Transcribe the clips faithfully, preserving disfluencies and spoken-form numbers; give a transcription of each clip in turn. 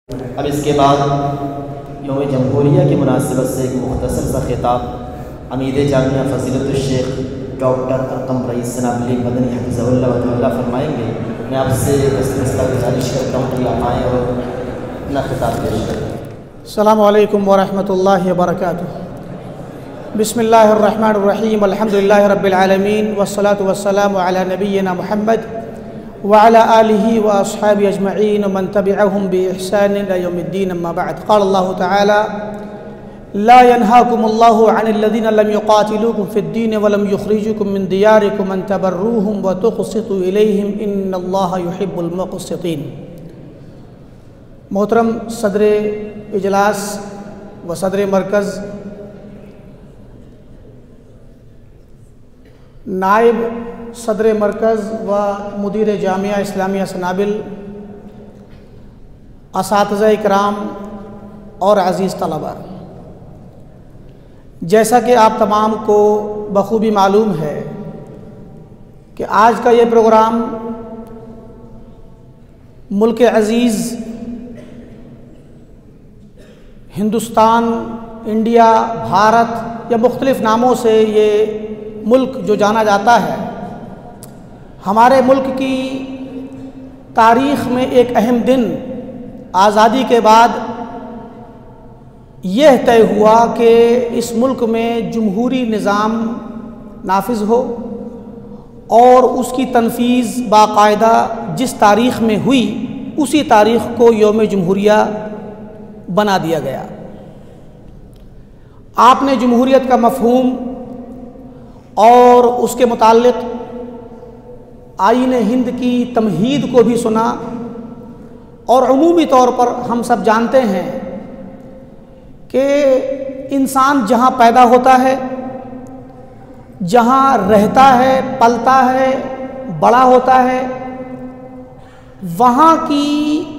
اب اس کے بعد یوم جمہوریہ کی مناسبت سے ایک مختصر سا خطاب عمید جامعہ فضیلت الشیخ ڈاکٹر ارقم رئیس سنابلی مدنی حفظہ اللہ و تعالی فرمائیں گے۔ میں آپ سے دسترستہ گزارش کرتا ہوں کہ آپ آئیں اور اپنا خطاب پیش کریں۔ السلام علیکم ورحمۃ اللہ وبرکاتہ۔ بسم اللہ الرحمن الرحیم، الحمدللہ رب العالمین، والصلاة والسلام علی نبینا محمد وعلى آلہ واصحابہ اجمعین ومن تبعهم بإحسان إلى يوم الدین، اما بعد۔ قال اللہ تعالی: لا ينهاكم الله عن الذين لم يقاتلوكم في الدين ولم يخرجوكم من دياركم أن تبروهم وتقسطوا إليهم إن الله يحب المقسطين۔ محترم صدر اجلاس و صدر مرکز، نائب صدر مرکز و مدیر جامعہ اسلامیہ سنابل، اساتذہ اکرام اور عزیز طلباء، جیسا کہ آپ تمام کو بخوبی معلوم ہے کہ آج کا یہ پروگرام ملک عزیز ہندوستان، انڈیا، بھارت یا مختلف ناموں سے یہ ملک جو جانا جاتا ہے، ہمارے ملک کی تاریخ میں ایک اہم دن آزادی کے بعد یہ طے ہوا کہ اس ملک میں جمہوری نظام نافذ ہو اور اس کی تنفیذ باقاعدہ جس تاریخ میں ہوئی اسی تاریخ کو یوم جمہوریہ بنا دیا گیا۔ آپ نے جمہوریت کا مفہوم اور اس کے متعلق آئین ہند کی تمہید کو بھی سنا، اور عمومی طور پر ہم سب جانتے ہیں کہ انسان جہاں پیدا ہوتا ہے، جہاں رہتا ہے، پلتا ہے، بڑا ہوتا ہے، وہاں کی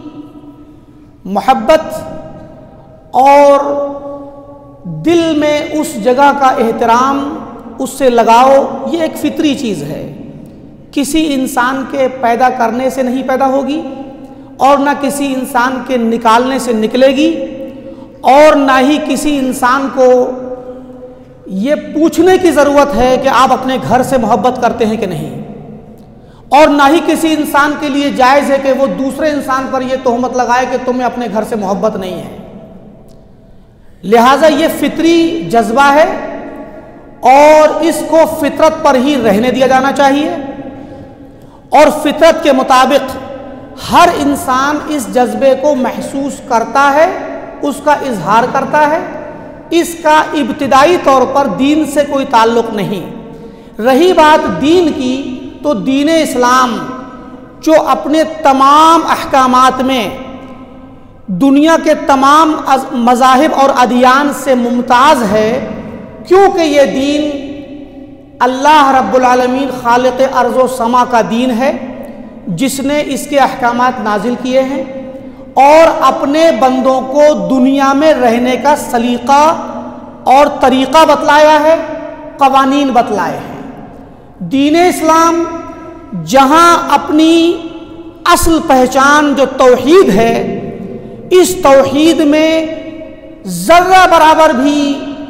محبت اور دل میں اس جگہ کا احترام، اس سے لگاؤ، یہ ایک فطری چیز ہے، کسی انسان کے پیدا کرنے سے نہیں پیدا ہوگی اور نہ کسی انسان کے نکالنے سے نکلے گی، اور نہ ہی کسی انسان کو یہ پوچھنے کی ضرورت ہے کہ آپ اپنے گھر سے محبت کرتے ہیں کہ نہیں، اور نہ ہی کسی انسان کے لیے جائز ہے کہ وہ دوسرے انسان پر یہ تہمت لگائے کہ تمہیں اپنے گھر سے محبت نہیں ہے۔ لہٰذا یہ فطری جذبہ ہے اور اس کو فطرت پر ہی رہنے دیا جانا چاہیے، اور فطرت کے مطابق ہر انسان اس جذبے کو محسوس کرتا ہے، اس کا اظہار کرتا ہے۔ اس کا ابتدائی طور پر دین سے کوئی تعلق نہیں۔ رہی بات دین کی، تو دین اسلام جو اپنے تمام احکامات میں دنیا کے تمام مذاہب اور ادیان سے ممتاز ہے، کیونکہ یہ دین اللہ رب العالمین خالق ارض و سما کا دین ہے، جس نے اس کے احکامات نازل کیے ہیں اور اپنے بندوں کو دنیا میں رہنے کا سلیقہ اور طریقہ بتلایا ہے، قوانین بتلائے ہیں۔ دین اسلام جہاں اپنی اصل پہچان جو توحید ہے، اس توحید میں ذرہ برابر بھی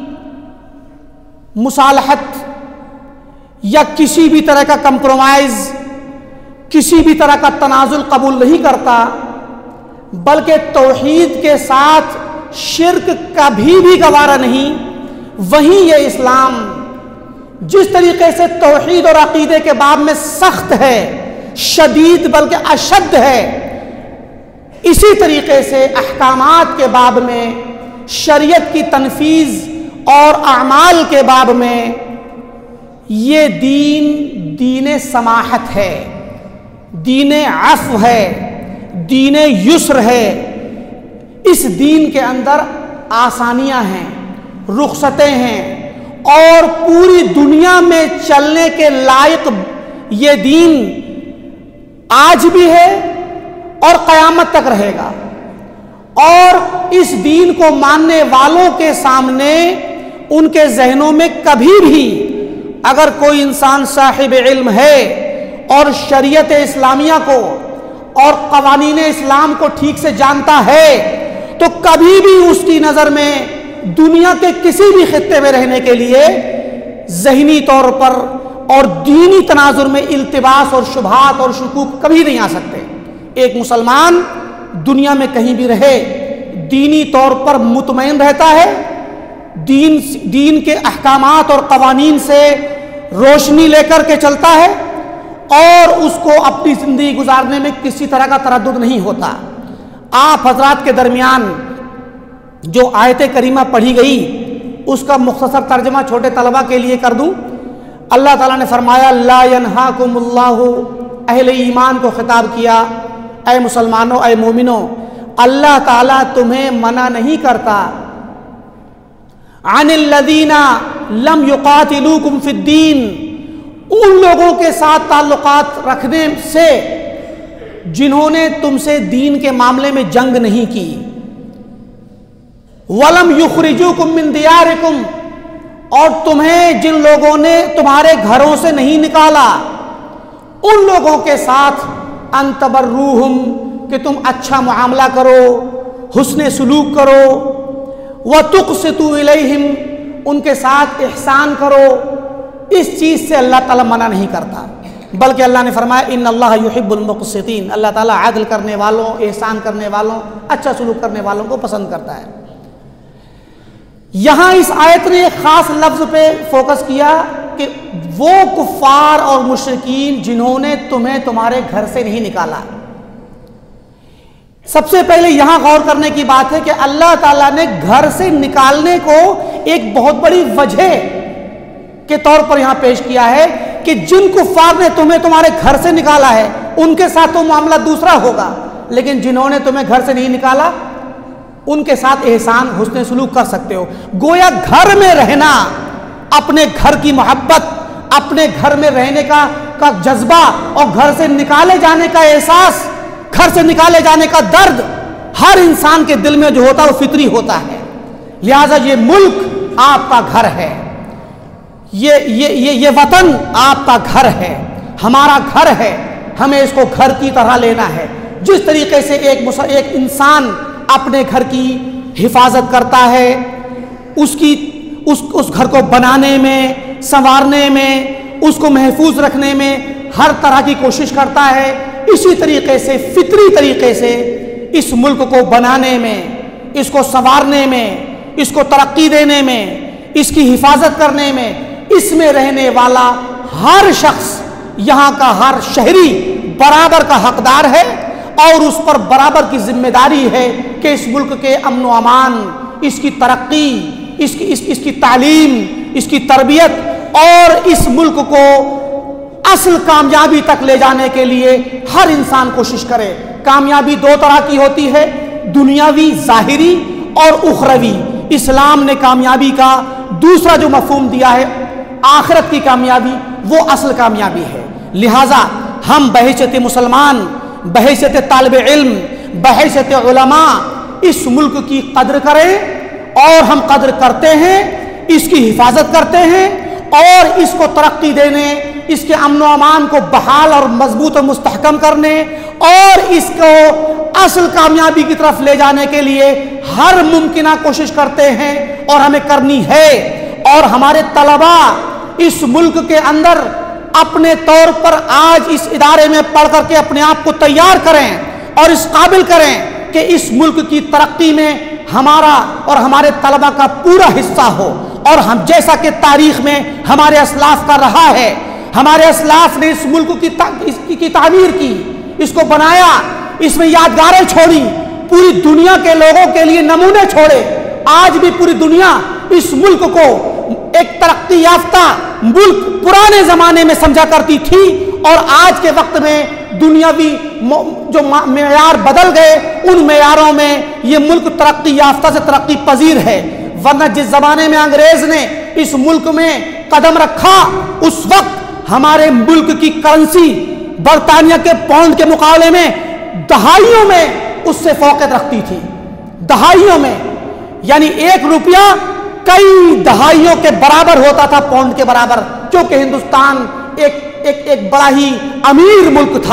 مصالحت یا کسی بھی طرح کا کمپرومائز، کسی بھی طرح کا تنازل قبول نہیں کرتا، بلکہ توحید کے ساتھ شرک کبھی بھی گوارا نہیں۔ وہیں یہ اسلام جس طریقے سے توحید اور عقیدے کے باب میں سخت ہے، شدید بلکہ اشد ہے، اسی طریقے سے احکامات کے باب میں، شریعت کی تنفیذ اور اعمال کے باب میں یہ دین دین سماحت ہے، دین عفو ہے، دین یسر ہے۔ اس دین کے اندر آسانیاں ہیں، رخصتیں ہیں، اور پوری دنیا میں چلنے کے لائق یہ دین آج بھی ہے اور قیامت تک رہے گا۔ اور اس دین کو ماننے والوں کے سامنے، ان کے ذہنوں میں کبھی بھی اگر کوئی انسان صاحب علم ہے اور شریعت اسلامیہ کو اور قوانین اسلام کو ٹھیک سے جانتا ہے تو کبھی بھی اس کی نظر میں دنیا کے کسی بھی خطے میں رہنے کے لیے ذہنی طور پر اور دینی تناظر میں التباس اور شبہات اور شکوک کبھی نہیں آ سکتے۔ ایک مسلمان دنیا میں کہیں بھی رہے دینی طور پر مطمئن رہتا ہے، دین دین کے احکامات اور قوانین سے روشنی لے کر کے چلتا ہے، اور اس کو اپنی زندگی گزارنے میں کسی طرح کا تردد نہیں ہوتا۔ آپ حضرات کے درمیان جو آیت کریمہ پڑھی گئی اس کا مختصر ترجمہ چھوٹے طلبہ کے لیے کر دوں۔ اللہ تعالیٰ نے فرمایا لا ینہاکم اللہ، اہل ایمان کو خطاب کیا، اے مسلمانوں اے مومنوں، اللہ تعالیٰ تمہیں منع نہیں کرتا عن الذین لم یقاتلوکم فی الدین، ان لوگوں کے ساتھ تعلقات رکھنے سے جنہوں نے تم سے دین کے معاملے میں جنگ نہیں کی، وَلَمْ يُخْرِجُوكُم مِّن دِيَارِكُمْ، اور تمہیں جن لوگوں نے تمہارے گھروں سے نہیں نکالا، ان لوگوں کے ساتھ ان تبروہم، کہ تم اچھا معاملہ کرو، حسن سلوک کرو، وَتُقْسِطُوا إِلَيْهِمْ، ان کے ساتھ احسان کرو، اس چیز سے اللہ تعالیٰ منع نہیں کرتا، بلکہ اللہ نے فرمایا ان اللہ یحب المقسطین، اللہ تعالیٰ عدل کرنے والوں، احسان کرنے والوں، اچھا سلوک کرنے والوں کو پسند کرتا ہے۔ یہاں اس آیت نے ایک خاص لفظ پہ فوکس کیا کہ وہ کفار اور مشرکین جنہوں نے تمہیں تمہارے گھر سے نہیں نکالا۔ سب سے پہلے یہاں غور کرنے کی بات ہے کہ اللہ تعالیٰ نے گھر سے نکالنے کو ایک بہت بڑی وجہ کے طور پر یہاں پیش کیا ہے کہ جن کفار نے تمہیں تمہارے گھر سے نکالا ہے ان کے ساتھ تو معاملہ دوسرا ہوگا، لیکن جنہوں نے تمہیں گھر سے نہیں نکالا ان کے ساتھ احسان حسن سلوک کر سکتے ہو۔ گویا گھر میں رہنا، اپنے گھر کی محبت، اپنے گھر میں رہنے کا کا جذبہ اور گھر سے نکالے جانے کا احساس، گھر سے نکالے جانے کا درد ہر انسان کے دل میں جو ہوتا ہے وہ فطری ہوتا ہے۔ لہذا یہ ملک آپ کا گھر ہے، یہ یہ یہ یہ وطن آپ کا گھر ہے، ہمارا گھر ہے، ہمیں اس کو گھر کی طرح لینا ہے۔ جس طریقے سے ایک ایک انسان اپنے گھر کی حفاظت کرتا ہے، اس کی اس اس گھر کو بنانے میں، سنوارنے میں، اس کو محفوظ رکھنے میں ہر طرح کی کوشش کرتا ہے، اسی طریقے سے فطری طریقے سے اس ملک کو بنانے میں، اس کو سنوارنے میں، اس کو ترقی دینے میں، اس کی حفاظت کرنے میں، اس میں رہنے والا ہر شخص، یہاں کا ہر شہری برابر کا حقدار ہے، اور اس پر برابر کی ذمہ داری ہے کہ اس ملک کے امن و امان، اس کی ترقی، اس کی اس, اس کی تعلیم، اس کی تربیت اور اس ملک کو اصل کامیابی تک لے جانے کے لیے ہر انسان کوشش کرے۔ کامیابی دو طرح کی ہوتی ہے، دنیاوی ظاہری اور اخروی۔ اسلام نے کامیابی کا دوسرا جو مفہوم دیا ہے آخرت کی کامیابی، وہ اصل کامیابی ہے۔ لہٰذا ہم بحیثیت مسلمان، بحیثیت طالب علم، بحیثیت علماء اس ملک کی قدر کریں، اور ہم قدر کرتے ہیں، اس کی حفاظت کرتے ہیں، اور اس کو ترقی دینے، اس کے امن و امان کو بحال اور مضبوط اور مستحکم کرنے، اور اس کو اصل کامیابی کی طرف لے جانے کے لیے ہر ممکنہ کوشش کرتے ہیں، اور ہمیں کرنی ہے۔ اور ہمارے طلباء اس ملک کے اندر اپنے طور پر آج اس ادارے میں پڑھ کر کے اپنے آپ کو تیار کریں اور اس قابل کریں کہ اس ملک کی ترقی میں ہمارا اور ہمارے طلباء کا پورا حصہ ہو۔ اور ہم جیسا کہ تاریخ میں ہمارے اسلاف کا رہا ہے، ہمارے اسلاف نے اس ملک کی کی, کی تعمیر کی، اس کو بنایا، اس میں یادگاریں چھوڑی، پوری دنیا کے لوگوں کے لیے نمونے چھوڑے۔ آج بھی پوری دنیا اس ملک کو ایک ترقی یافتہ ملک پرانے زمانے میں سمجھا کرتی تھی، اور آج کے وقت میں دنیاوی جو معیار بدل گئے، ان معیاروں میں یہ ملک ترقی یافتہ سے ترقی پذیر ہے۔ ورنہ جس زمانے میں انگریز نے اس ملک میں قدم رکھا، اس وقت ہمارے ملک کی کرنسی برطانیہ کے پاؤنڈ کے مقابلے میں دہائیوں میں اس سے فوقیت رکھتی تھی، دہائیوں میں، یعنی ایک روپیہ کئی دہائیوں کے برابر ہوتا تھا، پاؤنڈ کے برابر، کیونکہ ہندوستان ایک ایک ایک بڑا ہی امیر ملک تھا۔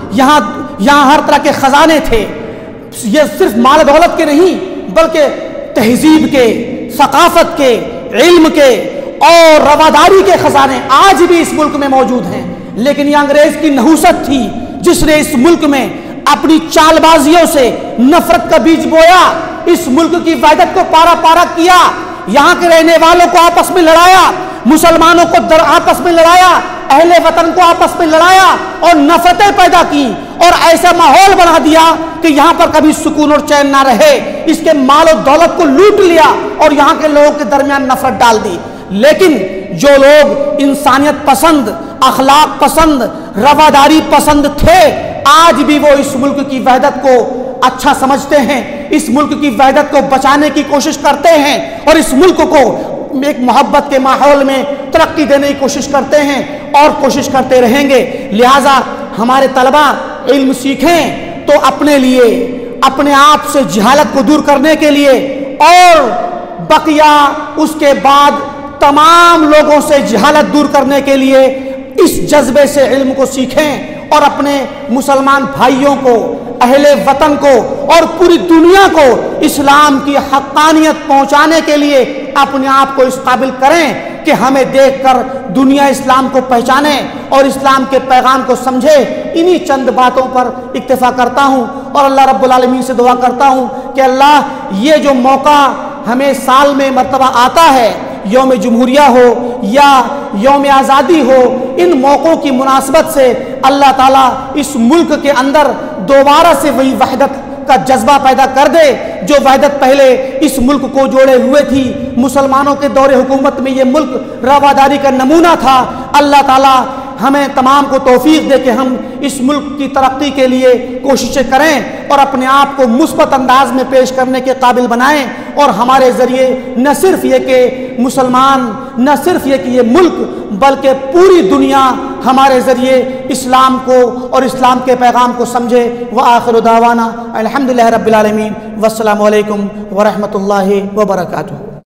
یہاں یہاں ہر طرح کے خزانے تھے، یہ صرف مال دولت کے نہیں بلکہ تہذیب کے، ثقافت کے، علم کے اور رواداری کے خزانے آج بھی اس ملک میں موجود ہیں۔ لیکن یہ انگریز کی نحوست تھی جس نے اس ملک میں اپنی چال بازیوں سے نفرت کا بیج بویا، اس ملک کی وحدت کو پارا پارا کیا، یہاں کے رہنے والوں کو آپس میں لڑایا، مسلمانوں کو در آپس میں لڑایا، اہل وطن کو آپس میں لڑایا اور نفرتیں پیدا کی اور ایسا ماحول بنا دیا کہ یہاں پر کبھی سکون اور چین نہ رہے، اس کے مال و دولت کو لوٹ لیا اور یہاں کے لوگوں کے درمیان نفرت ڈال دی۔ لیکن جو لوگ انسانیت پسند، اخلاق پسند، رواداری پسند تھے، آج بھی وہ اس ملک کی وحدت کو اچھا سمجھتے ہیں، اس ملک کی وحدت کو بچانے کی کوشش کرتے ہیں اور اس ملک کو ایک محبت کے ماحول میں ترقی دینے کی کوشش کرتے ہیں اور کوشش کرتے رہیں گے۔ لہٰذا ہمارے طلباء علم سیکھیں تو اپنے لیے، اپنے آپ سے جہالت کو دور کرنے کے لیے اور بقیہ اس کے بعد تمام لوگوں سے جہالت دور کرنے کے لیے اس جذبے سے علم کو سیکھیں اور اپنے مسلمان بھائیوں کو، اہل وطن کو اور پوری دنیا کو اسلام کی حقانیت پہنچانے کے لیے اپنے آپ کو اس قابل کریں کہ ہمیں دیکھ کر دنیا اسلام کو پہچانے اور اسلام کے پیغام کو سمجھے۔ انہی چند باتوں پر اکتفا کرتا ہوں اور اللہ رب العالمین سے دعا کرتا ہوں کہ اللہ یہ جو موقع ہمیں سال میں مرتبہ آتا ہے، یوم جمہوریہ ہو یا یوم آزادی ہو، ان موقعوں کی مناسبت سے اللہ تعالیٰ اس ملک کے اندر دوبارہ سے وہی وحدت کا جذبہ پیدا کر دے جو وحدت پہلے اس ملک کو جوڑے ہوئے تھی۔ مسلمانوں کے دور حکومت میں یہ ملک رواداری کا نمونہ تھا۔ اللہ تعالیٰ ہمیں تمام کو توفیق دے کہ ہم اس ملک کی ترقی کے لیے کوششیں کریں اور اپنے آپ کو مثبت انداز میں پیش کرنے کے قابل بنائیں، اور ہمارے ذریعے نہ صرف یہ کہ مسلمان، نہ صرف یہ کہ یہ ملک بلکہ پوری دنیا ہمارے ذریعے اسلام کو اور اسلام کے پیغام کو سمجھے۔ وآخر دعوانا الحمدللہ رب العالمین، والسلام علیکم ورحمۃ اللہ وبرکاتہ۔